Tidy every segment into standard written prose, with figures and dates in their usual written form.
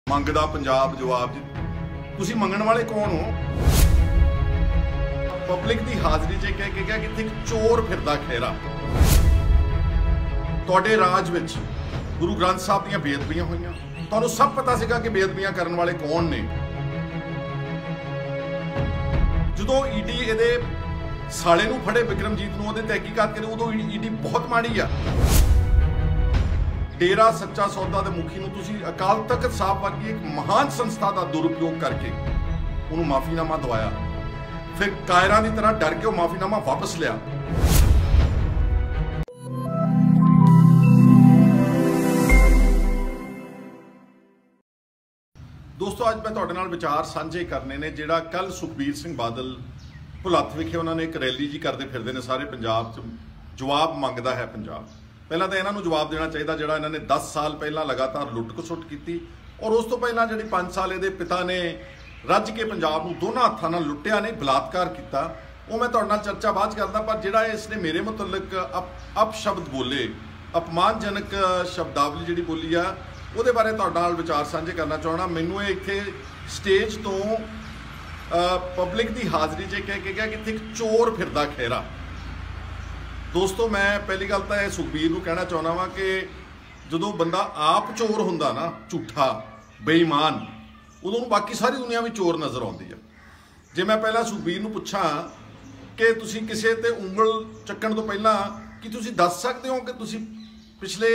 ਮੰਗਦਾ ਪੰਜਾਬ ਜਵਾਬ ਜੀ ਤੁਸੀਂ ਮੰਗਣ ਵਾਲੇ ਕੌਣ ਹੋ? ਪਬਲਿਕ ਦੀ ਹਾਜ਼ਰੀ 'ਚ ਕਹਿ ਕੇ ਗਿਆ ਕਿ ਇੱਥੇ ਇੱਕ ਚੋਰ ਫਿਰਦਾ ਖੇਰਾ। ਤੁਹਾਡੇ ਰਾਜ ਵਿੱਚ ਗੁਰੂ ਗ੍ਰੰਥ ਸਾਹਿਬ ਦੀਆਂ ਬੇਅਦਬੀਆਂ ਹੋਈਆਂ, ਤੁਹਾਨੂੰ ਸਭ ਪਤਾ ਸੀਗਾ ਕਿ ਬੇਅਦਬੀਆਂ ਕਰਨ ਵਾਲੇ ਕੌਣ ਨੇ। ਜਦੋਂ ਈਡੀ ਇਹਦੇ ਸਾਲੇ ਨੂੰ ਫੜੇ ਵਿਕਰਮਜੀਤ ਨੂੰ, ਉਹਦੇ ਤਹਿਕੀਕਾਤ ਕਰੇ, ਉਦੋਂ ਈਡੀ ਬਹੁਤ ਮਾੜੀ ਆ। डेरा सच्चा सौदा के मुखी ਨੂੰ ਤੁਸੀਂ ਅਕਾਲ ਤਖਤ ਸਾਹਿਬ ਵਰਗੀ ਇੱਕ ਮਹਾਨ ਸੰਸਥਾ ਦਾ ਦੁਰਉਪਯੋਗ ਕਰਕੇ ਉਹਨੂੰ ਮਾਫੀਨਾਮਾ ਦਵਾਇਆ, ਫਿਰ ਕਾਇਰਾਂ ਦੀ ਤਰ੍ਹਾਂ ਡਰ ਕੇ ਉਹ ਮਾਫੀਨਾਮਾ ਵਾਪਸ ਲਿਆ। ਦੋਸਤੋ, ਅੱਜ ਮੈਂ ਤੁਹਾਡੇ ਨਾਲ ਵਿਚਾਰ ਸਾਂਝੇ ਕਰਨੇ ਨੇ ਜਿਹੜਾ ਕੱਲ ਸੁਖਬੀਰ ਸਿੰਘ ਬਾਦਲ ਭੁਲੱਥ ਵਿਖੇ ਉਹਨਾਂ ਨੇ ਇੱਕ ਰੈਲੀ ਜੀ ਕਰਦੇ ਫਿਰਦੇ ਨੇ ਸਾਰੇ ਪੰਜਾਬ 'ਚ। ਜਵਾਬ ਮੰਗਦਾ ਹੈ ਪੰਜਾਬ। ਪਹਿਲਾਂ ਤਾਂ ਇਹਨਾਂ ਨੂੰ ਜਵਾਬ ਦੇਣਾ ਚਾਹੀਦਾ ਜਿਹੜਾ ਇਹਨਾਂ ਨੇ 10 ਸਾਲ ਪਹਿਲਾਂ ਲਗਾਤਾਰ ਲੁੱਟ ਖਸੁੱਟ ਕੀਤੀ, ਔਰ ਉਸ ਤੋਂ ਪਹਿਲਾਂ ਜਿਹੜੀ 5 ਸਾਲ ਇਹਦੇ ਪਿਤਾ ਨੇ ਰੱਜ ਕੇ ਪੰਜਾਬ ਨੂੰ ਦੋਨਾਂ ਹੱਥਾਂ ਨਾਲ ਲੁੱਟਿਆ ਨੇ, ਬਲਾਤਕਾਰ ਕੀਤਾ। ਉਹ ਮੈਂ ਤੁਹਾਡੇ ਨਾਲ ਚਰਚਾ ਬਾਅਦ ਕਰਦਾ, ਪਰ ਜਿਹੜਾ ਇਸ ਨੇ ਮੇਰੇ ਮੁਤਲਕ ਅਪਸ਼ਬਦ ਬੋਲੇ, ਅਪਮਾਨਜਨਕ ਸ਼ਬਦਾਵਲੀ ਜਿਹੜੀ ਬੋਲੀ ਆ, ਉਹਦੇ ਬਾਰੇ ਤੁਹਾਡੇ ਨਾਲ ਵਿਚਾਰ ਸਾਂਝੇ ਕਰਨਾ ਚਾਹਣਾ। ਮੈਨੂੰ ਇਹ ਇੱਥੇ ਸਟੇਜ ਤੋਂ ਪਬਲਿਕ ਦੀ ਹਾਜ਼ਰੀ 'ਚ ਕਹਿ ਕੇ ਗਿਆ ਕਿ ਇੱਥੇ ਇੱਕ ਚੋਰ ਫਿਰਦਾ ਖੇਰਾ। ਦੋਸਤੋ, ਮੈਂ ਪਹਿਲੀ ਗੱਲ ਤਾਂ ਇਹ ਸੁਖਬੀਰ ਨੂੰ ਕਹਿਣਾ ਚਾਹੁੰਦਾ ਵਾਂ ਕਿ ਜਦੋਂ ਬੰਦਾ ਆਪ ਚੋਰ ਹੁੰਦਾ ਨਾ, ਝੂਠਾ ਬੇਈਮਾਨ, ਉਦੋਂ ਨੂੰ ਬਾਕੀ ਸਾਰੀ ਦੁਨੀਆ ਵੀ ਚੋਰ ਨਜ਼ਰ ਆਉਂਦੀ ਆ। ਜੇ ਮੈਂ ਪਹਿਲਾਂ ਸੁਖਬੀਰ ਨੂੰ ਪੁੱਛਾਂ ਕਿ ਤੁਸੀਂ ਕਿਸੇ ਤੇ ਉਂਗਲ ਚੱਕਣ ਤੋਂ ਪਹਿਲਾਂ ਕੀ ਤੁਸੀਂ ਦੱਸ ਸਕਦੇ ਹੋ ਕਿ ਤੁਸੀਂ ਪਿਛਲੇ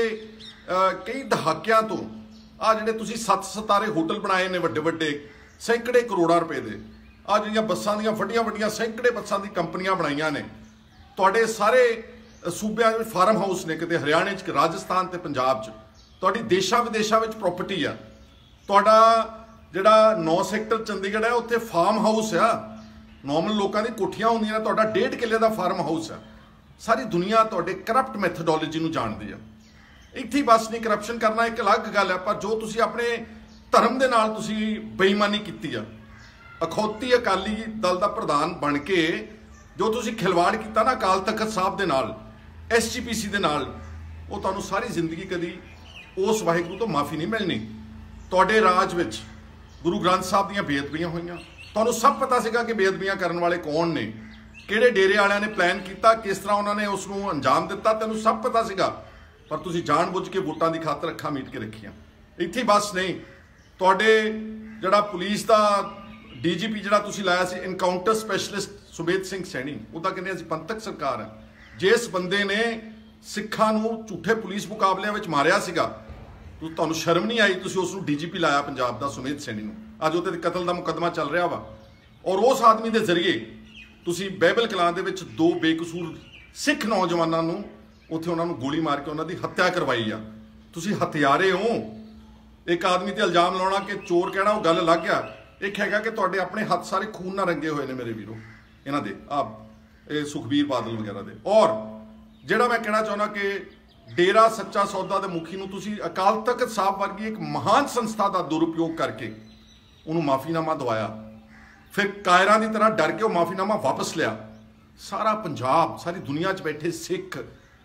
ਕਈ ਦਹਾਕਿਆਂ ਤੋਂ ਆ ਜਿਹੜੇ ਤੁਸੀਂ 7 ਸਿਤਾਰੇ ਹੋਟਲ ਬਣਾਏ ਨੇ ਵੱਡੇ ਵੱਡੇ, ਸੈਂਕੜੇ ਕਰੋੜਾਂ ਰੁਪਏ ਦੇ, ਆ ਜਿਹੜੀਆਂ ਬੱਸਾਂ ਦੀਆਂ ਵੱਡੀਆਂ ਵੱਡੀਆਂ ਸੈਂਕੜੇ ਬੱਸਾਂ ਦੀ ਕੰਪਨੀਆਂ ਬਣਾਈਆਂ ਨੇ, ਤੁਹਾਡੇ ਸਾਰੇ ਸੂਬਿਆਂ ਵਿੱਚ ਫਾਰਮ ਹਾਊਸ ਨੇ, ਕਿਤੇ ਹਰਿਆਣੇ 'ਚ, ਰਾਜਸਥਾਨ ਤੇ ਪੰਜਾਬ 'ਚ, ਤੁਹਾਡੀ ਦੇਸ਼ਾਂ ਵਿਦੇਸ਼ਾਂ ਵਿੱਚ ਪ੍ਰੋਪਰਟੀ ਆ। ਤੁਹਾਡਾ ਜਿਹੜਾ 9 ਸੈਕਟਰ ਚੰਡੀਗੜ੍ਹ ਹੈ, ਉੱਥੇ ਫਾਰਮ ਹਾਊਸ ਆ, ਨੋਰਮਲ ਲੋਕਾਂ ਦੀ ਕੋਠੀਆਂ ਹੁੰਦੀਆਂ ਨੇ, ਤੁਹਾਡਾ 1.5 ਕਿੱਲੇ ਦਾ ਫਾਰਮ ਹਾਊਸ ਆ। ਸਾਰੀ ਦੁਨੀਆ ਤੁਹਾਡੇ ਕਰਪਟ ਮੈਥਡੋਲੋਜੀ ਨੂੰ ਜਾਣਦੀ ਆ। ਇੱਥੇ ਹੀ ਬਸ ਨਹੀਂ, ਕਰਪਸ਼ਨ ਕਰਨਾ ਇੱਕ ਅਲੱਗ ਗੱਲ ਹੈ, ਪਰ ਜੋ ਤੁਸੀਂ ਆਪਣੇ ਧਰਮ ਦੇ ਨਾਲ ਤੁਸੀਂ ਬੇਈਮਾਨੀ ਕੀਤੀ ਆ, ਅਖੌਤੀ ਅਕਾਲੀ ਦਲ ਦਾ ਪ੍ਰਧਾਨ ਬਣ ਕੇ ਜੋ ਤੁਸੀਂ ਖਿਲਵਾੜ ਕੀਤਾ ਨਾ ਅਕਾਲ ਤਖਤ ਸਾਹਿਬ ਦੇ ਨਾਲ, SGPC ਦੇ ਨਾਲ, ਉਹ ਤੁਹਾਨੂੰ ਸਾਰੀ ਜ਼ਿੰਦਗੀ ਕਦੀ ਉਸ ਵਾਹਿਗੁਰੂ ਤੋਂ ਮਾਫੀ ਨਹੀਂ ਮਿਲਣੀ। ਤੁਹਾਡੇ ਰਾਜ ਵਿੱਚ ਗੁਰੂ ਗ੍ਰੰਥ ਸਾਹਿਬ ਦੀਆਂ ਬੇਅਦਬੀਆਂ ਹੋਈਆਂ, ਤੁਹਾਨੂੰ ਸਭ ਪਤਾ ਸੀਗਾ ਕਿ ਬੇਅਦਬੀਆਂ ਕਰਨ ਵਾਲੇ ਕੌਣ ਨੇ, ਕਿਹੜੇ ਡੇਰੇ ਵਾਲਿਆਂ ਨੇ ਪਲਾਨ ਕੀਤਾ, ਕਿਸ ਤਰ੍ਹਾਂ ਉਹਨਾਂ ਨੇ ਉਸ ਨੂੰ ਅੰਜਾਮ ਦਿੱਤਾ, ਤੈਨੂੰ ਸਭ ਪਤਾ ਸੀਗਾ, ਪਰ ਤੁਸੀਂ ਜਾਣਬੁੱਝ ਕੇ ਵੋਟਾਂ ਦੀ ਖਾਤਰ ਅੱਖਾਂ ਮੀਟ ਕੇ ਰੱਖੀਆਂ। ਇੱਥੇ ਬਸ ਨਹੀਂ, ਤੁਹਾਡੇ ਜਿਹੜਾ ਪੁਲਿਸ ਦਾ DGP ਜਿਹੜਾ ਤੁਸੀਂ ਲਾਇਆ ਸੀ, ਇਨਕਾਊਂਟਰ ਸਪੈਸ਼ਲਿਸਟ ਸੁਮੇਧ ਸਿੰਘ ਸੈਣੀ, ਉਹਦਾ ਕਹਿੰਦੇ ਅਸੀਂ ਪੰਥਕ ਸਰਕਾਰ ਹੈ। ਜਿਸ ਬੰਦੇ ਨੇ ਸਿੱਖਾਂ ਨੂੰ ਝੂਠੇ ਪੁਲਿਸ ਮੁਕਾਬਲਿਆਂ ਵਿੱਚ ਮਾਰਿਆ ਸੀਗਾ, ਤੁਹਾਨੂੰ ਸ਼ਰਮ ਨਹੀਂ ਆਈ? ਤੁਸੀਂ ਉਸ ਨੂੰ DGP ਲਾਇਆ ਪੰਜਾਬ ਦਾ, ਸੁਮੇਧ ਸੈਣੀ ਨੂੰ। ਅੱਜ ਉਹਦੇ ਕਤਲ ਦਾ ਮੁਕੱਦਮਾ ਚੱਲ ਰਿਹਾ ਵਾ, ਔਰ ਉਸ ਆਦਮੀ ਦੇ ਜ਼ਰੀਏ ਤੁਸੀਂ ਬਾਈਬਲ ਕਲਾਂ ਦੇ ਵਿੱਚ 2 ਬੇਕਸੂਰ ਸਿੱਖ ਨੌਜਵਾਨਾਂ ਨੂੰ ਉੱਥੇ ਉਹਨਾਂ ਨੂੰ ਗੋਲੀ ਮਾਰ ਕੇ ਉਹਨਾਂ ਦੀ ਹੱਤਿਆ ਕਰਵਾਈ ਆ। ਤੁਸੀਂ ਹਥਿਆਰੇ ਹੋ। ਇੱਕ ਆਦਮੀ ਤੇ ਇਲਜ਼ਾਮ ਲਾਉਣਾ ਕਿ ਚੋਰ ਕਹਿਣਾ, ਉਹ ਗੱਲ ਅਲੱਗ ਆ। ਇੱਕ ਹੈਗਾ ਕਿ ਤੁਹਾਡੇ ਆਪਣੇ ਹੱਥ ਸਾਰੇ ਖੂਨ ਨਾਲ ਰੰਗੇ ਹੋਏ ਨੇ ਮੇਰੇ ਵੀਰੋ, ਇਹਨਾਂ ਦੇ ਇਹ ਸੁਖਬੀਰ ਬਾਦਲ ਵਗੈਰਾ ਦੇ। ਔਰ ਜਿਹੜਾ ਮੈਂ ਕਹਿਣਾ ਚਾਹੁੰਦਾ ਕਿ ਡੇਰਾ ਸੱਚਾ ਸੌਦਾ ਦੇ ਮੁਖੀ ਨੂੰ ਤੁਸੀਂ ਅਕਾਲ ਤਖਤ ਸਾਹਿਬ ਵਰਗੀ ਇੱਕ ਮਹਾਨ ਸੰਸਥਾ ਦਾ ਦੁਰਉਪਯੋਗ ਕਰਕੇ ਉਹਨੂੰ ਮਾਫੀਨਾਮਾ ਦਵਾਇਆ, ਫਿਰ ਕਾਇਰਾਂ ਦੀ ਤਰ੍ਹਾਂ ਡਰ ਕੇ ਉਹ ਮਾਫੀਨਾਮਾ ਵਾਪਸ ਲਿਆ। ਸਾਰਾ ਪੰਜਾਬ, ਸਾਰੀ ਦੁਨੀਆ 'ਚ ਬੈਠੇ ਸਿੱਖ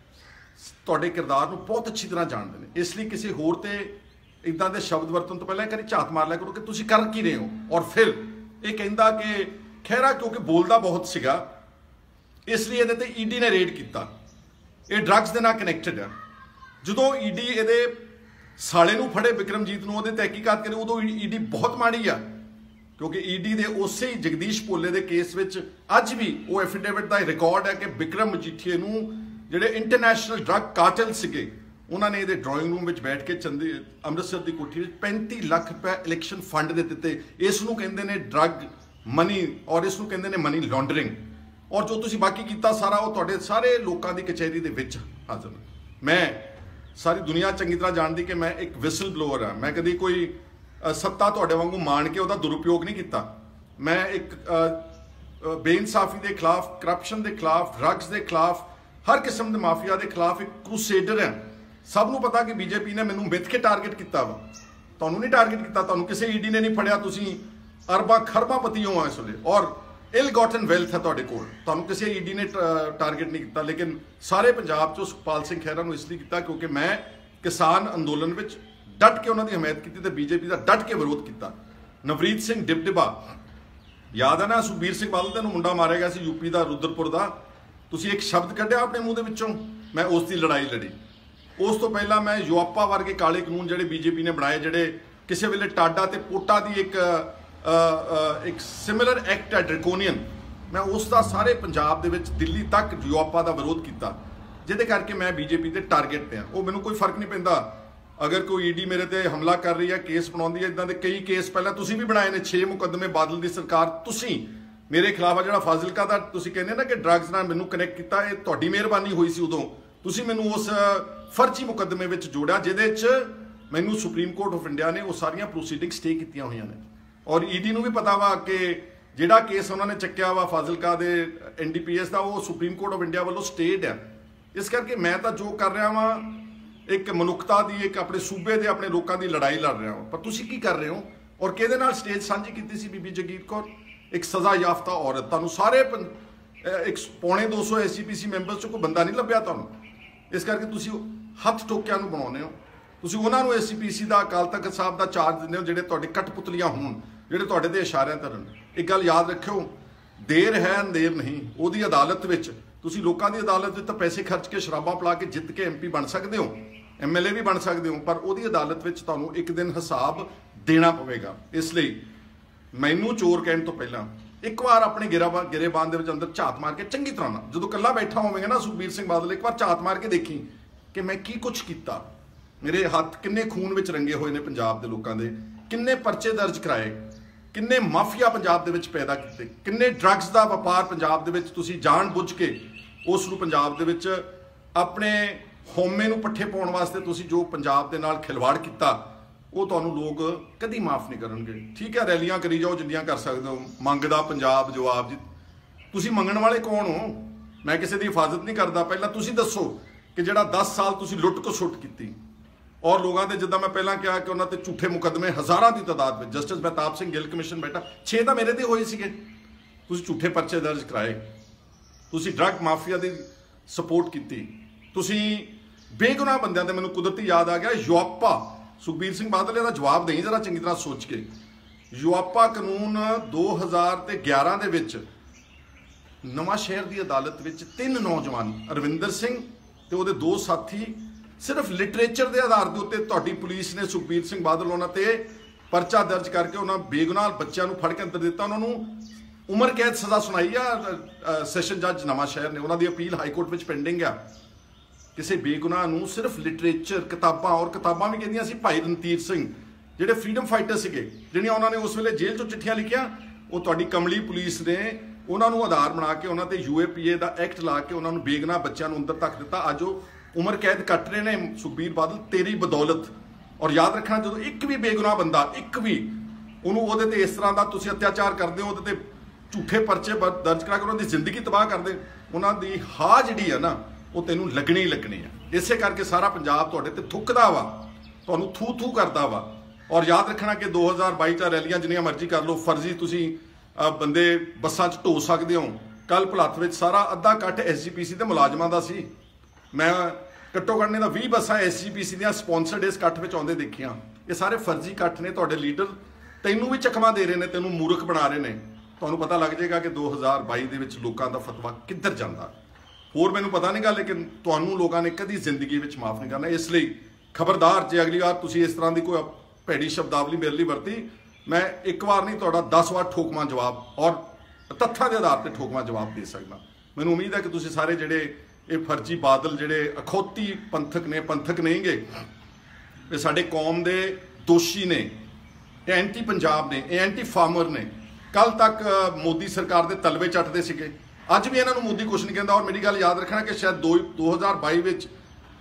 ਤੁਹਾਡੇ ਕਿਰਦਾਰ ਨੂੰ ਬਹੁਤ ਅੱਛੀ ਤਰ੍ਹਾਂ ਜਾਣਦੇ ਨੇ। ਇਸ ਲਈ ਕਿਸੇ ਹੋਰ ਤੇ ਇੱਦਾਂ ਦੇ ਸ਼ਬਦ ਵਰਤਣ ਤੋਂ ਪਹਿਲਾਂ ਇੱਕ ਵਾਰੀ ਝਾਤ ਮਾਰ ਲਿਆ ਕਰੋ ਕਿ ਤੁਸੀਂ ਕਰ ਕੀ ਰਹੇ ਹੋ। ਔਰ ਫਿਰ ਇਹ ਕਹਿੰਦਾ ਕਿ ਖਹਿਰਾ ਕਿਉਂਕਿ ਬੋਲਦਾ ਬਹੁਤ ਸੀਗਾ, ਇਸ ਲਈ ਇਹਦੇ ਤੇ ਈਡੀ ਨੇ ਰੇਡ ਕੀਤਾ, ਇਹ ਡਰੱਗਸ ਦੇ ਨਾਲ ਕਨੈਕਟਡ ਆ। ਜਦੋਂ ਈਡੀ ਇਹਦੇ ਸਾਲੇ ਨੂੰ ਫੜੇ ਵਿਕਰਮਜੀਤ ਨੂੰ, ਉਹਦੇ ਤਹਿਕੀਕਾਤ ਕਰੇ, ਉਦੋਂ ਈਡੀ ਬਹੁਤ ਮਾੜੀ ਆ। ਕਿਉਂਕਿ ਈਡੀ ਦੇ ਉਸੇ ਹੀ ਜਗਦੀਸ਼ ਭੋਲੇ ਦੇ ਕੇਸ ਵਿੱਚ ਅੱਜ ਵੀ ਉਹ ਐਫੀਡੇਵਿਟ ਦਾ ਰਿਕਾਰਡ ਹੈ ਕਿ ਵਿਕਰਮ ਮਜੀਠੀਏ ਨੂੰ ਜਿਹੜੇ ਇੰਟਰਨੈਸ਼ਨਲ ਡਰੱਗ ਕਾਰਟਲ ਸੀਗੇ, ਉਹਨਾਂ ਨੇ ਇਹਦੇ ਡਰਾਇੰਗ ਰੂਮ ਵਿੱਚ ਬੈਠ ਕੇ ਅੰਮ੍ਰਿਤਸਰ ਦੀ ਕੋਠੀ ਵਿੱਚ 35 ਲੱਖ ਰੁਪਏ ਇਲੈਕਸ਼ਨ ਫੰਡ ਦੇ ਦਿੱਤੇ। ਇਸ ਨੂੰ ਕਹਿੰਦੇ ਨੇ ਡਰੱਗ ਮਨੀ, ਔਰ ਇਸ ਨੂੰ ਕਹਿੰਦੇ ਨੇ ਮਨੀ ਲਾਂਡਰਿੰਗ। ਔਰ ਜੋ ਤੁਸੀਂ ਬਾਕੀ ਕੀਤਾ ਸਾਰਾ, ਉਹ ਤੁਹਾਡੇ ਸਾਰੇ ਲੋਕਾਂ ਦੀ ਕਚਹਿਰੀ ਦੇ ਵਿੱਚ ਹਾਜ਼ਰ। ਮੈਂ ਸਾਰੀ ਦੁਨੀਆ ਚੰਗੀ ਤਰ੍ਹਾਂ ਜਾਣਦੀ ਕਿ ਮੈਂ ਇੱਕ ਵਿਸਲ ਬਲੋਅਰ ਹਾਂ। ਮੈਂ ਕਦੀ ਕੋਈ ਸੱਤਾ ਤੁਹਾਡੇ ਵਾਂਗੂ ਮਾਣ ਕੇ ਉਹਦਾ ਦੁਰਉਪਯੋਗ ਨਹੀਂ ਕੀਤਾ। ਮੈਂ ਇੱਕ ਬੇਇਨਸਾਫੀ ਦੇ ਖਿਲਾਫ, ਕਰਪਸ਼ਨ ਦੇ ਖਿਲਾਫ, ਡਰੱਗਸ ਦੇ ਖਿਲਾਫ, ਹਰ ਕਿਸਮ ਦੇ ਮਾਫੀਆ ਦੇ ਖਿਲਾਫ ਇੱਕ ਕਰੂਸੇਡਰ ਹੈ। ਸਭ ਨੂੰ ਪਤਾ ਕਿ BJP ਨੇ ਮੈਨੂੰ ਮਿੱਥ ਕੇ ਟਾਰਗੇਟ ਕੀਤਾ ਵਾ, ਤੁਹਾਨੂੰ ਨਹੀਂ ਟਾਰਗੇਟ ਕੀਤਾ, ਤੁਹਾਨੂੰ ਕਿਸੇ ਈਡੀ ਨੇ ਨਹੀਂ ਫੜਿਆ। ਤੁਸੀਂ ਅਰਬਾਂ ਖਰਬਾਂ ਪਤੀ ਹੋ ਇਸ ਵੇਲੇ, ਔਰ ਇਲ ਗੋਟਨ ਵੈਲਥ ਹੈ ਤੁਹਾਡੇ ਕੋਲ, ਤੁਹਾਨੂੰ ਕਿਸੇ ਈਡੀ ਨੇ ਟਾਰਗੇਟ ਨਹੀਂ ਕੀਤਾ। ਲੇਕਿਨ ਸਾਰੇ ਪੰਜਾਬ 'ਚੋਂ ਸੁਖਪਾਲ ਸਿੰਘ ਖਹਿਰਾ ਨੂੰ ਇਸ ਲਈ ਕੀਤਾ ਕਿਉਂਕਿ ਮੈਂ ਕਿਸਾਨ ਅੰਦੋਲਨ ਵਿੱਚ ਡਟ ਕੇ ਉਹਨਾਂ ਦੀ ਹਮਾਇਤ ਕੀਤੀ ਤੇ ਬੀਜੇਪੀ ਦਾ ਡਟ ਕੇ ਵਿਰੋਧ ਕੀਤਾ। ਨਵਰੀਤ ਸਿੰਘ ਡਿਬਡਿਬਾ, ਯਾਦ ਹੈ ਨਾ, ਸੁਖਬੀਰ ਸਿੰਘ ਬਾਦਲ ਤੈਨੂੰ ਮੁੰਡਾ ਮਾਰਿਆ ਗਿਆ ਸੀ ਯੂਪੀ ਦਾ, ਰੁਦਰਪੁਰ ਦਾ, ਤੁਸੀਂ ਇੱਕ ਸ਼ਬਦ ਕੱਢਿਆ ਆਪਣੇ ਮੂੰਹ ਦੇ ਵਿੱਚੋਂ, ਮੈਂ ਉਸ ਦੀ ਲੜਾਈ ਲੜੀ। ਉਸ ਤੋਂ ਪਹਿਲਾਂ ਮੈਂ ਯੂਆਪਾ ਵਰਗੇ ਕਾਲੇ ਕਾਨੂੰਨ ਜਿਹੜੇ ਬੀਜੇਪੀ ਨੇ ਬਣਾਏ, ਜਿਹੜੇ ਕਿਸੇ ਵੇਲੇ ਟਾਡਾ ਤੇ ਪੋਟਾ ਦੀ ਇੱਕ ਸਿਮਿਲਰ ਐਕਟ ਹੈ ਡਰਕੋਨੀਅਨ, ਮੈਂ ਉਸ ਦਾ ਸਾਰੇ ਪੰਜਾਬ ਦੇ ਵਿੱਚ ਦਿੱਲੀ ਤੱਕ ਯੂਆਪਾ ਦਾ ਵਿਰੋਧ ਕੀਤਾ, ਜਿਹਦੇ ਕਰਕੇ ਮੈਂ ਬੀਜੇਪੀ ਦੇ ਟਾਰਗੇਟ ਪਿਆ। ਉਹ ਮੈਨੂੰ ਕੋਈ ਫਰਕ ਨਹੀਂ ਪੈਂਦਾ ਅਗਰ ਕੋਈ ਈਡੀ ਮੇਰੇ ਤੇ ਹਮਲਾ ਕਰ ਰਹੀ ਹੈ, ਕੇਸ ਬਣਾਉਂਦੀ ਹੈ, ਇਦਾਂ ਦੇ ਕਈ ਕੇਸ ਪਹਿਲਾਂ ਤੁਸੀਂ ਵੀ ਬਣਾਏ ਨੇ, 6 ਮੁਕੱਦਮੇ ਬਾਦਲ ਦੀ ਸਰਕਾਰ ਤੁਸੀਂ ਮੇਰੇ ਖਿਲਾਫ ਆ। ਜਿਹੜਾ ਫਾਜ਼ਿਲਕਾ ਦਾ ਤੁਸੀਂ ਕਹਿੰਦੇ ਨਾ ਕਿ ਡਰੱਗਸ ਨਾਲ ਮੈਨੂੰ ਕਨੈਕਟ ਕੀਤਾ, ਇਹ ਤੁਹਾਡੀ ਮਿਹਰਬਾਨੀ ਹੋਈ ਸੀ ਉਦੋਂ, ਤੁਸੀਂ ਮੈਨੂੰ ਉਸ ਫਰਜ਼ੀ ਮੁਕੱਦਮੇ ਵਿੱਚ ਜੋੜਿਆ ਜਿਹਦੇ 'ਚ ਮੈਨੂੰ ਸੁਪਰੀਮ ਕੋਰਟ ਆਫ ਇੰਡੀਆ ਨੇ ਉਹ ਸਾਰੀਆਂ ਪ੍ਰੋਸੀਡਿੰਗ ਸਟੇ ਕੀਤੀਆਂ ਹੋਈਆਂ ਨੇ। ਔਰ ਈਡੀ ਨੂੰ ਵੀ ਪਤਾ ਵਾ ਕਿ ਜਿਹੜਾ ਕੇਸ ਉਹਨਾਂ ਨੇ ਚੱਕਿਆ ਵਾ ਫਾਜ਼ਿਲਕਾ ਦੇ NDPS ਦਾ, ਉਹ ਸੁਪਰੀਮ ਕੋਰਟ ਆਫ ਇੰਡੀਆ ਵੱਲੋਂ ਸਟੇਡ ਹੈ। ਇਸ ਕਰਕੇ ਮੈਂ ਤਾਂ ਜੋ ਕਰ ਰਿਹਾ ਵਾਂ ਇੱਕ ਮਨੁੱਖਤਾ ਦੀ, ਇੱਕ ਆਪਣੇ ਸੂਬੇ ਦੇ ਆਪਣੇ ਲੋਕਾਂ ਦੀ ਲੜਾਈ ਲੜ ਰਿਹਾ ਹਾਂ। ਪਰ ਤੁਸੀਂ ਕੀ ਕਰ ਰਹੇ ਹੋ? ਔਰ ਕਿਹਦੇ ਨਾਲ ਸਟੇਜ ਸਾਂਝੀ ਕੀਤੀ ਸੀ? ਬੀਬੀ ਜਗੀਰ ਕੌਰ, ਇੱਕ ਸਜ਼ਾ ਯਾਫਤਾ ਔਰਤ। ਤੁਹਾਨੂੰ ਸਾਰੇ ਇੱਕ 250 SGPC ਮੈਂਬਰਸ 'ਚ ਕੋਈ ਬੰਦਾ ਨਹੀਂ ਲੱਭਿਆ ਤੁਹਾਨੂੰ, ਇਸ ਕਰਕੇ ਤੁਸੀਂ ਹੱਥ ਠੋਕਿਆਂ ਨੂੰ ਬਣਾਉਂਦੇ ਹੋ। ਤੁਸੀਂ ਉਹਨਾਂ ਨੂੰ SGPC ਦਾ, ਅਕਾਲ ਤਖਤ ਸਾਹਿਬ ਦਾ ਚਾਰਜ ਦਿੰਦੇ ਹੋ ਜਿਹੜੇ ਤੁਹਾਡੇ ਕਠਪੁਤਲੀਆਂ ਹੋਣ, ਜਿਹੜੇ ਤੁਹਾਡੇ ਤੇ ਇਸ਼ਾਰਿਆਂ ਕਰਨ। ਇੱਕ ਗੱਲ ਯਾਦ ਰੱਖਿਓ, ਦੇਰ ਹੈ ਅੰਧੇਰ ਨਹੀਂ। ਉਹਦੀ ਅਦਾਲਤ ਵਿੱਚ ਤੁਸੀਂ ਲੋਕਾਂ ਦੀ ਅਦਾਲਤ ਵਿੱਚ ਤਾਂ ਪੈਸੇ ਖਰਚ ਕੇ ਸ਼ਰਾਬਾਂ ਪਿਲਾ ਕੇ ਜਿੱਤ ਕੇ MP ਬਣ ਸਕਦੇ ਹੋ, MLA ਵੀ ਬਣ ਸਕਦੇ ਹੋ, ਪਰ ਉਹਦੀ ਅਦਾਲਤ ਵਿੱਚ ਤੁਹਾਨੂੰ ਇੱਕ ਦਿਨ ਹਿਸਾਬ ਦੇਣਾ ਪਵੇਗਾ। ਇਸ ਲਈ ਮੈਨੂੰ ਚੋਰ ਕਹਿਣ ਤੋਂ ਪਹਿਲਾਂ ਇੱਕ ਵਾਰ ਆਪਣੇ ਗਿਰੇਬਾਨ ਦੇ ਵਿੱਚ ਅੰਦਰ ਝਾਤ ਮਾਰ ਕੇ ਚੰਗੀ ਤਰ੍ਹਾਂ ਨਾਲ, ਜਦੋਂ ਇਕੱਲਾ ਬੈਠਾ ਹੋਵੇਗਾ ਨਾ ਸੁਖਬੀਰ ਸਿੰਘ ਬਾਦਲ, ਇੱਕ ਵਾਰ ਝਾਤ ਮਾਰ ਕੇ ਦੇਖੀ ਕਿ ਮੈਂ ਕੀ ਕੁਛ ਕੀਤਾ, ਮੇਰੇ ਹੱਥ ਕਿੰਨੇ ਖੂਨ ਵਿੱਚ ਰੰਗੇ ਹੋਏ ਨੇ ਪੰਜਾਬ ਦੇ ਲੋਕਾਂ ਦੇ, ਕਿੰਨੇ ਪਰਚੇ ਦਰਜ ਕਰਾਏ, ਕਿੰਨੇ ਮਾਫੀਆ ਪੰਜਾਬ ਦੇ ਵਿੱਚ ਪੈਦਾ ਕੀਤੇ, ਕਿੰਨੇ ਡਰੱਗਸ ਦਾ ਵਪਾਰ ਪੰਜਾਬ ਦੇ ਵਿੱਚ ਤੁਸੀਂ ਜਾਣ ਬੁੱਝ ਕੇ ਉਸ ਨੂੰ ਪੰਜਾਬ ਦੇ ਵਿੱਚ ਆਪਣੇ ਹਉਮੈ ਨੂੰ ਪੱਠੇ ਪਾਉਣ ਵਾਸਤੇ ਤੁਸੀਂ ਜੋ ਪੰਜਾਬ ਦੇ ਨਾਲ ਖਿਲਵਾੜ ਕੀਤਾ, ਉਹ ਤੁਹਾਨੂੰ ਲੋਕ ਕਦੀ ਮਾਫ ਨਹੀਂ ਕਰਨਗੇ। ਠੀਕ ਹੈ, ਰੈਲੀਆਂ ਕਰੀ ਜਾਓ ਜਿੰਨੀਆਂ ਕਰ ਸਕਦੇ ਹੋ, ਮੰਗਦਾ ਪੰਜਾਬ ਜਵਾਬ। ਜੀ ਤੁਸੀਂ ਮੰਗਣ ਵਾਲੇ ਕੌਣ ਹੋ? ਮੈਂ ਕਿਸੇ ਦੀ ਹਿਫਾਜ਼ਤ ਨਹੀਂ ਕਰਦਾ। ਪਹਿਲਾਂ ਤੁਸੀਂ ਦੱਸੋ ਕਿ ਜਿਹੜਾ 10 ਸਾਲ ਤੁਸੀਂ ਲੁੱਟ ਖਸੁੱਟ ਕੀਤੀ, ਔਰ ਲੋਕਾਂ ਦੇ, ਜਿੱਦਾਂ ਮੈਂ ਪਹਿਲਾਂ ਕਿਹਾ ਕਿ ਉਹਨਾਂ ਤੇ ਝੂਠੇ ਮੁਕੱਦਮੇ ਹਜ਼ਾਰਾਂ ਦੀ ਤਾਦਾਦ ਵਿੱਚ, ਜਸਟਿਸ ਮਹਿਤਾਬ ਸਿੰਘ ਗਿੱਲ ਕਮਿਸ਼ਨ ਬੈਠਾ, 6 ਤਾਂ ਮੇਰੇ ਤੇ ਹੋਏ ਸੀਗੇ, ਤੁਸੀਂ ਝੂਠੇ ਪਰਚੇ ਦਰਜ ਕਰਾਏ, ਤੁਸੀਂ ਡਰੱਗ ਮਾਫੀਆ ਦੀ ਸਪੋਰਟ ਕੀਤੀ, ਤੁਸੀਂ ਬੇਗੁਨਾਹ ਬੰਦਿਆਂ ਤੇ, ਮੈਨੂੰ ਕੁਦਰਤੀ ਯਾਦ ਆ ਗਿਆ ਯੂਆਪਾ, ਸੁਖਬੀਰ ਸਿੰਘ ਬਾਦਲ ਇਹਦਾ ਜਵਾਬ ਦੇਈ ਜਰਾ ਚੰਗੀ ਤਰ੍ਹਾਂ ਸੋਚ ਕੇ। ਯੂਆਪਾ ਕਾਨੂੰਨ 2011 ਦੇ ਵਿੱਚ ਨਵਾਂ ਸ਼ਹਿਰ ਦੀ ਅਦਾਲਤ ਵਿੱਚ 3 ਨੌਜਵਾਨ, ਅਰਵਿੰਦਰ ਸਿੰਘ ਤੇ ਉਹਦੇ 2 ਸਾਥੀ, ਸਿਰਫ ਲਿਟਰੇਚਰ ਦੇ ਆਧਾਰ ਦੇ ਉੱਤੇ ਤੁਹਾਡੀ ਪੁਲਿਸ ਨੇ, ਸੁਖਬੀਰ ਸਿੰਘ ਬਾਦਲ, ਉਹਨਾਂ ਤੇ ਪਰਚਾ ਦਰਜ ਕਰਕੇ ਉਹਨਾਂ ਬੇਗੁਨਾਹ ਬੱਚਿਆਂ ਨੂੰ ਫੜ ਕੇ ਅੰਦਰ ਦਿੱਤਾ, ਉਹਨਾਂ ਨੂੰ ਉਮਰ ਕੈਦ ਸਜ਼ਾ ਸੁਣਾਈ ਆ ਸੈਸ਼ਨ ਜੱਜ ਨਵਾਂ ਸ਼ਹਿਰ ਨੇ। ਉਹਨਾਂ ਦੀ ਅਪੀਲ ਹਾਈ ਕੋਰਟ ਵਿੱਚ ਪੈਂਡਿੰਗ ਆ। ਕਿਸੇ ਬੇਗੁਨਾਹ ਨੂੰ ਸਿਰਫ ਲਿਟਰੇਚਰ, ਕਿਤਾਬਾਂ, ਔਰ ਕਿਤਾਬਾਂ ਵੀ ਕਹਿੰਦੀਆਂ ਸੀ ਭਾਈ ਰਣਧੀਰ ਸਿੰਘ ਜਿਹੜੇ ਫਰੀडम ਫਾਈਟਰ ਸੀਗੇ, ਜਿਹੜੀਆਂ ਉਹਨਾਂ ਨੇ ਉਸ ਵੇਲੇ ਜੇਲ੍ਹ 'ਚੋਂ ਚਿੱਠੀਆਂ ਲਿਖੀਆਂ, ਉਹ ਤੁਹਾਡੀ ਕਮਲੀ ਪੁਲਿਸ ਨੇ ਉਹਨਾਂ ਨੂੰ ਆਧਾਰ ਬਣਾ ਕੇ ਉਹਨਾਂ ਤੇ UAPA ਦਾ ਐਕਟ ਲਾ ਕੇ ਉਹਨਾਂ ਨੂੰ ਬੇਗੁਨਾਹ ਬੱਚਿਆਂ ਨੂੰ ਅੰਦਰ ਤੱਕ ਦਿੱਤਾ। ਅੱਜ ਉਹ ਉਮਰ ਕੈਦ ਕੱਟ ਰਹੇ ਨੇ ਸੁਖਬੀਰ ਬਾਦਲ ਤੇਰੀ ਬਦੌਲਤ। ਔਰ ਯਾਦ ਰੱਖਣਾ, ਜਦੋਂ ਇੱਕ ਵੀ ਬੇਗੁਨਾਹ ਬੰਦਾ, ਇੱਕ ਵੀ, ਉਹਨੂੰ ਉਹਦੇ ਤੇ ਇਸ ਤਰ੍ਹਾਂ ਦਾ ਤੁਸੀਂ ਅਤਿਆਚਾਰ ਕਰਦੇ ਹੋ, ਉਹਦੇ ਤੇ ਝੂਠੇ ਪਰਚੇ ਦਰਜ ਕਰਾ ਕੇ ਉਹਨਾਂ ਦੀ ਜ਼ਿੰਦਗੀ ਤਬਾਹ ਕਰਦੇ, ਉਹਨਾਂ ਦੀ ਹਾਂ ਜਿਹੜੀ ਹੈ ਨਾ, ਉਹ ਤੈਨੂੰ ਲੱਗਣੀ ਹੀ ਲੱਗਣੀ ਆ। ਇਸੇ ਕਰਕੇ ਸਾਰਾ ਪੰਜਾਬ ਤੁਹਾਡੇ ਤੇ ਥੁੱਕਦਾ ਵਾ, ਤੁਹਾਨੂੰ ਥੂ ਕਰਦਾ ਵਾ। ਔਰ ਯਾਦ ਰੱਖਣਾ ਕਿ 2022 'ਚ ਰੈਲੀਆਂ ਜਿੰਨੀਆਂ ਮਰਜ਼ੀ ਕਰ ਲਓ, ਫਰਜ਼ੀ ਤੁਸੀਂ ਬੰਦੇ ਬੱਸਾਂ 'ਚ ਢੋ ਸਕਦੇ ਹੋ। ਕੱਲ ਭੁਲੱਥ ਵਿੱਚ ਸਾਰਾ ਅੱਧਾ ਇਕੱਠ SGPC ਦੇ ਮੁਲਾਜ਼ਮਾਂ ਦਾ ਸੀ। ਮੈਂ ਘੱਟੋ ਘੱਟ ਨੇ ਤਾਂ 20 ਬੱਸਾਂ SGPC ਦੀਆਂ ਸਪਾਂਸਰਡ ਇਸ ਇਕੱਠ ਵਿੱਚ ਆਉਂਦੇ ਦੇਖੀਆਂ। ਇਹ ਸਾਰੇ ਫਰਜ਼ੀ ਇਕੱਠ ਨੇ। ਤੁਹਾਡੇ ਲੀਡਰ ਤੈਨੂੰ ਵੀ ਚਕਮਾ ਦੇ ਰਹੇ ਨੇ, ਤੈਨੂੰ ਮੂਰਖ ਬਣਾ ਰਹੇ ਨੇ। ਤੁਹਾਨੂੰ ਪਤਾ ਲੱਗ ਜਾਏਗਾ ਕਿ 2022 ਦੇ ਵਿੱਚ ਲੋਕਾਂ ਦਾ ਫਤਵਾ ਕਿੱਧਰ ਜਾਂਦਾ। ਹੋਰ ਮੈਨੂੰ ਪਤਾ ਨਹੀਂ ਗਾ, ਲੇਕਿਨ ਤੁਹਾਨੂੰ ਲੋਕਾਂ ਨੇ ਕਦੀ ਜ਼ਿੰਦਗੀ ਵਿੱਚ ਮਾਫ ਨਹੀਂ ਕਰਨਾ। ਇਸ ਲਈ ਖਬਰਦਾਰ, ਜੇ ਅਗਲੀ ਵਾਰ ਤੁਸੀਂ ਇਸ ਤਰ੍ਹਾਂ ਦੀ ਕੋਈ ਭੈੜੀ ਸ਼ਬਦਾਵਲੀ ਮੇਰੇ ਲਈ ਵਰਤੀ, ਮੈਂ ਇੱਕ ਵਾਰ ਨਹੀਂ ਤੁਹਾਡਾ 10 ਵਾਰ ਠੋਕਵਾਂ ਜਵਾਬ, ਔਰ ਤੱਥਾਂ ਦੇ ਆਧਾਰ ਤੇ ਠੋਕਵਾਂ ਜਵਾਬ ਦੇ ਸਕਦਾ। ਮੈਨੂੰ ਉਮੀਦ ਹੈ ਕਿ ਤੁਸੀਂ ਸਾਰੇ ਜਿਹੜੇ ਇਹ ਫਰਜ਼ੀ ਬਾਦਲ, ਜਿਹੜੇ ਅਖੌਤੀ ਪੰਥਕ ਨੇ, ਪੰਥਕ ਨਹੀਂਗੇ, ਇਹ ਸਾਡੇ ਕੌਮ ਦੇ ਦੋਸ਼ੀ ਨੇ, ਇਹ ਐਂਟੀ ਪੰਜਾਬ ਨੇ, ਇਹ ਐਂਟੀ ਫਾਰਮਰ ਨੇ। ਕੱਲ ਤੱਕ ਮੋਦੀ ਸਰਕਾਰ ਦੇ ਤਲਵੇ ਚੱਟਦੇ ਸੀਗੇ, ਅੱਜ ਵੀ ਇਹਨਾਂ ਨੂੰ ਮੋਦੀ ਕੁਛ ਨਹੀਂ ਕਹਿੰਦਾ। ਔਰ ਮੇਰੀ ਗੱਲ ਯਾਦ ਰੱਖਣਾ ਕਿ ਸ਼ਾਇਦ 2022 ਵਿੱਚ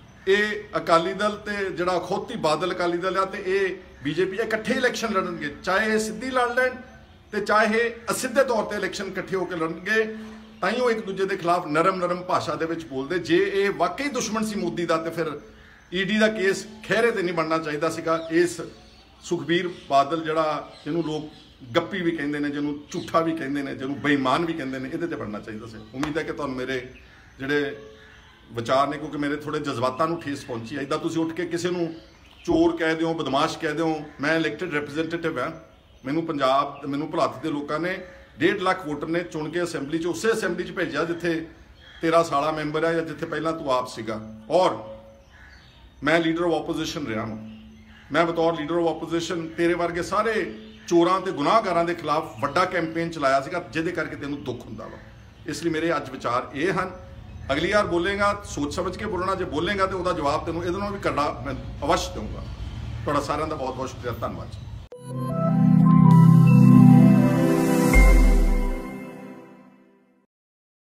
ਇਹ ਅਕਾਲੀ ਦਲ ਤੇ ਜਿਹੜਾ ਅਖੌਤੀ ਬਾਦਲ ਅਕਾਲੀ ਦਲ ਆ ਤੇ ਇਹ BJP ਇਕੱਠੇ ਇਲੈਕਸ਼ਨ ਲੜਨਗੇ, ਚਾਹੇ ਇਹ ਸਿੱਧੀ ਲੜ ਲੈਣ ਤੇ ਚਾਹੇ ਇਹ ਅਸਿੱਧੇ ਤੌਰ ਤੇ ਇਲੈਕਸ਼ਨ ਇਕੱਠੇ ਹੋ ਕੇ ਲੜਨਗੇ। ਤਾਂ ਹੀ ਉਹ ਇੱਕ ਦੂਜੇ ਦੇ ਖਿਲਾਫ ਨਰਮ ਭਾਸ਼ਾ ਦੇ ਵਿੱਚ ਬੋਲਦੇ। ਜੇ ਇਹ ਵਾਕਈ ਦੁਸ਼ਮਣ ਸੀ ਮੋਦੀ ਦਾ, ਤੇ ਫਿਰ ED ਦਾ ਕੇਸ ਖਹਿਰੇ ਤੇ ਨਹੀਂ ਬਣਨਾ ਚਾਹੀਦਾ ਸੀਗਾ। ਇਸ ਸੁਖਬੀਰ ਬਾਦਲ, ਜਿਹੜਾ ਜਿਹਨੂੰ ਲੋਕ ਗੱਪੀ ਵੀ ਕਹਿੰਦੇ ਨੇ, ਜਿਹਨੂੰ ਝੂਠਾ ਵੀ ਕਹਿੰਦੇ ਨੇ, ਜਿਹਨੂੰ ਬੇਈਮਾਨ ਵੀ ਕਹਿੰਦੇ ਨੇ, ਇਹਦੇ ਤੇ ਬਣਨਾ ਚਾਹੀਦਾ ਸੀ। ਉਮੀਦ ਹੈ ਕਿ ਤੁਹਾਨੂੰ ਮੇਰੇ ਜਿਹੜੇ ਵਿਚਾਰ ਨੇ, ਕਿਉਂਕਿ ਮੇਰੇ ਥੋੜੇ ਜਜ਼ਬਾਤਾਂ ਨੂੰ ਠੇਸ ਪਹੁੰਚੀ, ਇੱਦਾਂ ਤੁਸੀਂ ਉੱਠ ਕੇ ਕਿਸੇ ਨੂੰ ਚੋਰ ਕਹਿ ਦਿਓ, ਬਦਮਾਸ਼ ਕਹਿ ਦਿਓ, ਮੈਂ ਇਲੈਕਟਿਡ ਰਿਪਰੈਜ਼ੈਂਟੇਟਿਵ ਹਾਂ। ਮੈਨੂੰ ਭੁਲੱਥ ਦੇ ਲੋਕਾਂ ਨੇ 1.5 ਲੱਖ ਵੋਟਰ ਨੇ ਚੁਣ ਕੇ ਅਸੈਂਬਲੀ 'ਚ, ਉਸੇ ਅਸੈਂਬਲੀ 'ਚ ਭੇਜਿਆ ਜਿੱਥੇ ਤੇਰਾ ਸਾਲਾ ਮੈਂਬਰ ਹੈ ਜਾਂ ਜਿੱਥੇ ਪਹਿਲਾਂ ਤੂੰ ਆਪ ਸੀਗਾ। ਔਰ ਮੈਂ ਲੀਡਰ ਆਫ ਆਪੋਜੀਸ਼ਨ ਰਿਹਾ ਹਾਂ। ਮੈਂ ਬਤੌਰ ਲੀਡਰ ਆਫ ਆਪੋਜੀਸ਼ਨ ਤੇਰੇ ਵਰਗੇ ਸਾਰੇ ਚੋਰਾਂ ਤੇ ਗੁਨਾਹਗਾਰਾਂ ਦੇ ਖਿਲਾਫ ਵੱਡਾ ਕੈਂਪੇਨ ਚਲਾਇਆ ਸੀਗਾ, ਜਿਹਦੇ ਕਰਕੇ ਤੈਨੂੰ ਦੁੱਖ ਹੁੰਦਾ ਵਾ। ਇਸ ਲਈ ਮੇਰੇ ਅੱਜ ਵਿਚਾਰ ਇਹ ਹਨ। ਅਗਲੀ ਵਾਰ ਬੋਲੇਗਾ ਸੋਚ ਸਮਝ ਕੇ ਬੋਲਣਾ, ਜੇ ਬੋਲੇਗਾ ਤੇ ਉਹਦਾ ਜਵਾਬ ਤੈਨੂੰ ਇਹਦੇ ਨਾਲ ਵੀ ਕਰਨਾ ਮੈਂ ਅਵश्य ਦਊਂਗਾ। ਤੁਹਾਡਾ ਸਾਰਿਆਂ ਦਾ ਬਹੁਤ ਬਹੁਤ ਸ਼ੁਕਰੀਆ, ਧੰਨਵਾਦ।